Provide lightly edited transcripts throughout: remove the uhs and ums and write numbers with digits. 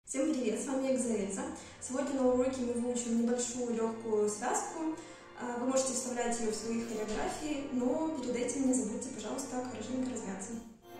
Всем привет, с вами Екатерина. Сегодня на уроке мы выучим небольшую легкую связку. Вы можете вставлять ее в свои хореографии, но перед этим не забудьте, пожалуйста, хорошенько размяться.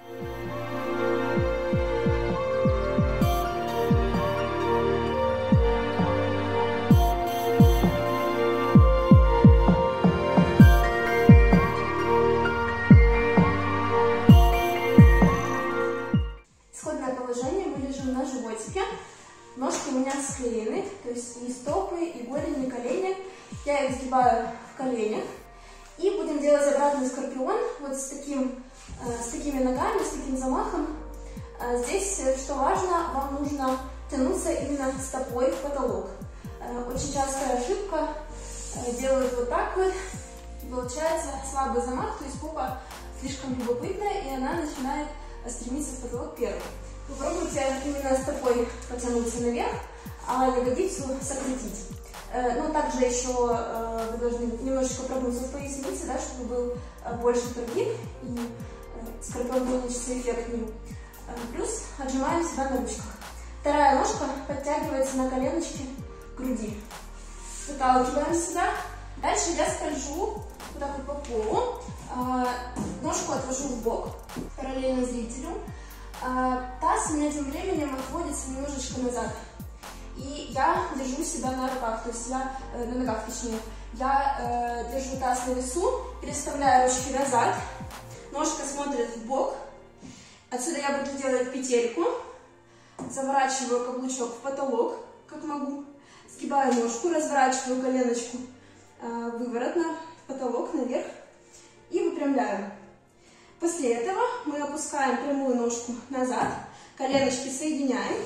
Исходное положение: мы лежим на животике. Ножки у меня склеены, то есть и стопы, и голени, и колени. Я их сгибаю в коленях. И будем делать обратный скорпион вот с такими ногами, с таким замахом. Здесь, что важно, вам нужно тянуться именно стопой в потолок. Очень частая ошибка: делают вот так вот, получается слабый замах, то есть попа слишком любопытная, и она начинает стремиться в потолок первым. Попробуйте именно стопой потянуться наверх, а ягодицу сократить. Ну, также еще вы должны немножечко прогнуться в пояснице, да, чтобы был больше прогиб и скорпион получится эффектнее. Плюс отжимаем себя на ручках. Вторая ножка подтягивается на коленочки к груди. Выталкиваем себя. Дальше я скольжу вот так вот по полу. Ножку отвожу в бок, параллельно зрителю. Таз у меня тем временем отводится немножечко назад. И я держу себя на руках, то есть я на ногах, точнее. Я держу таз на весу, переставляю ручки назад. Ножка смотрит в бок. Отсюда я буду делать петельку. Заворачиваю каблучок в потолок, как могу. Сгибаю ножку, разворачиваю коленочку выворотно, в потолок, наверх. И выпрямляю. После этого мы опускаем прямую ножку назад, коленочки соединяем.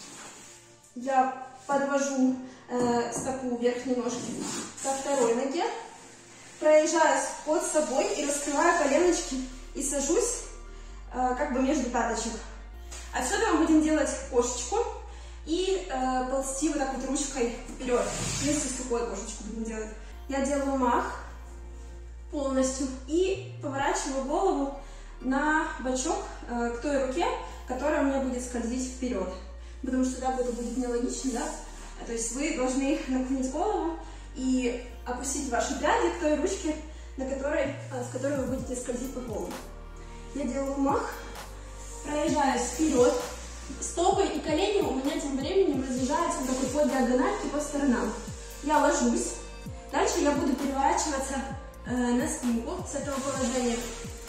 Я подвожу стопу верхней ножки ко второй ноге, проезжаюсь под собой и раскрываю коленочки и сажусь как бы между пяточек. Отсюда мы будем делать кошечку и ползти вот так вот ручкой вперед. Вместе с рукой кошечку будем делать. Я делаю мах полностью и поворачиваю голову на бочок к той руке, которая у меня будет скользить вперед. Потому что так это будет нелогично, да? То есть вы должны наклонить голову и опустить ваши пяди к той ручке, с которой вы будете скользить по полу. Я делаю мах, проезжаюсь вперед. Стопы и колени у меня тем временем разъезжаются вот такой по диагональке по сторонам. Я ложусь. Дальше я буду переворачиваться на спинку с этого положения.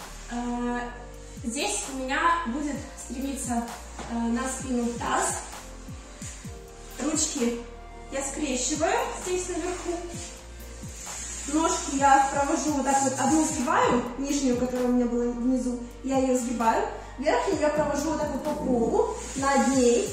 Здесь у меня будет стремиться на спину таз. Ручки я скрещиваю здесь наверху. Ножки я провожу вот так вот, одну сгибаю, нижнюю, которая у меня была внизу, я ее сгибаю. Верхнюю я провожу вот так вот по полу, над ней.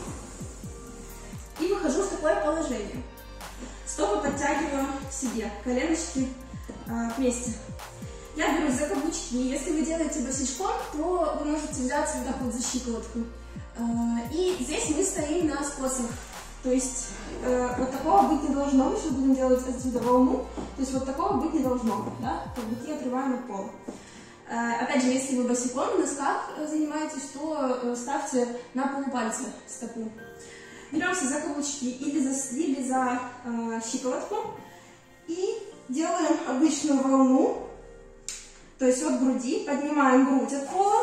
И выхожу в такое положение. Стопы подтягиваю к себе, коленочки вместе. Я берусь за каблучки. Если вы делаете босичком, то вы можете взяться вот так вот за щиколотку. И здесь мы стоим на скосах. То есть вот такого быть не должно. Мы сейчас будем делать отсюда волну. То есть вот такого быть не должно. Да? Каблуки отрываем от пола. Опять же, если вы босиком в носках занимаетесь, то ставьте на полупальцы стопу. Беремся за каблучки или за щиколотку и делаем обычную волну. То есть от груди, поднимаем грудь от пола.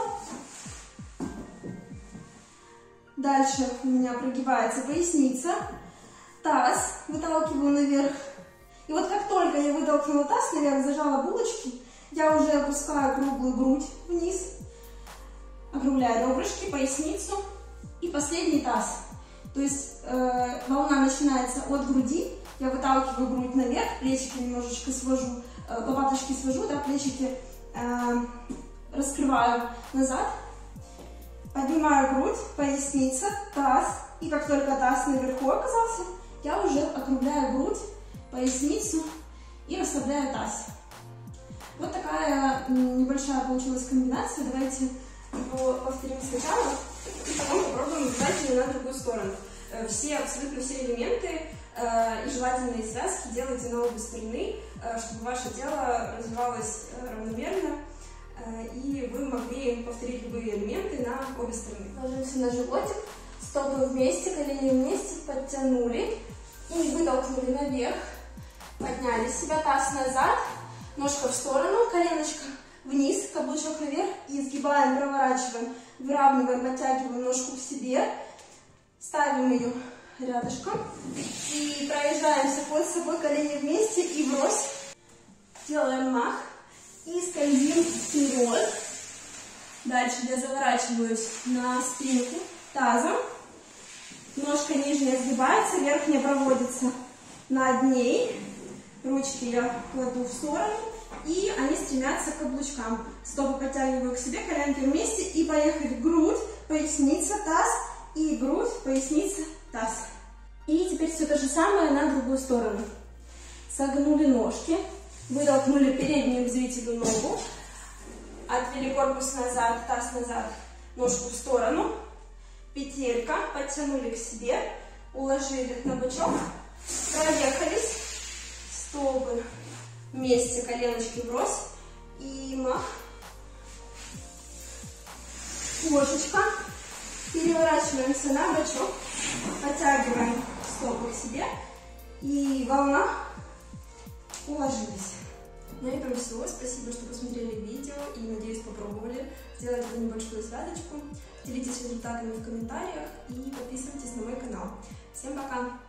Дальше у меня прогибается поясница. Таз выталкиваю наверх. И вот как только я вытолкнула таз наверх, зажала булочки, я уже опускаю круглую грудь вниз. Округляю ребрышки, поясницу и последний таз. То есть волна начинается от груди. Я выталкиваю грудь наверх, плечики немножечко свожу, лопаточки свожу, да, плечики раскрываю назад, поднимаю грудь, поясница, таз, и как только таз наверху оказался, я уже округляю грудь, поясницу и расслабляю таз. Вот такая небольшая получилась комбинация. Давайте его повторим сначала и потом попробуем взять ее на другую сторону. Абсолютно все элементы и желательные связки делайте на обе стороны, чтобы ваше тело развивалось равномерно и вы могли повторить любые элементы на обе стороны. Ложимся на животик, Стопы вместе, колени вместе, подтянули и вытолкнули наверх. Подняли себя, таз назад, ножка в сторону, коленочка вниз, каблучок наверх. И изгибаем, проворачиваем, выравниваем, подтягиваем ножку к себе. Ставим ее рядышком и проезжаемся под собой, колени вместе и врозь. Делаем мах и скользим вперед. Дальше я заворачиваюсь на спинку тазом. Ножка нижняя сгибается, верхняя проводится над ней. Ручки я кладу в сторону, и они стремятся к каблучкам. Стопы подтягиваю к себе, коленки вместе, и поехали. Грудь, поясница, таз, и грудь, поясница, таз. И теперь все то же самое на другую сторону. Согнули ножки, вытолкнули переднюю взвительную ногу, отвели корпус назад, таз назад, ножку в сторону, петелька, подтянули к себе, уложили на бочок, проехались, стопы вместе, коленочки врозь, и мах, кошечка, переворачиваемся на бочок, подтягиваем стопы к себе, и волна, уложились. На этом все. Спасибо, что посмотрели видео и, надеюсь, попробовали. Сделали эту небольшую связочку. Делитесь результатами в комментариях и подписывайтесь на мой канал. Всем пока!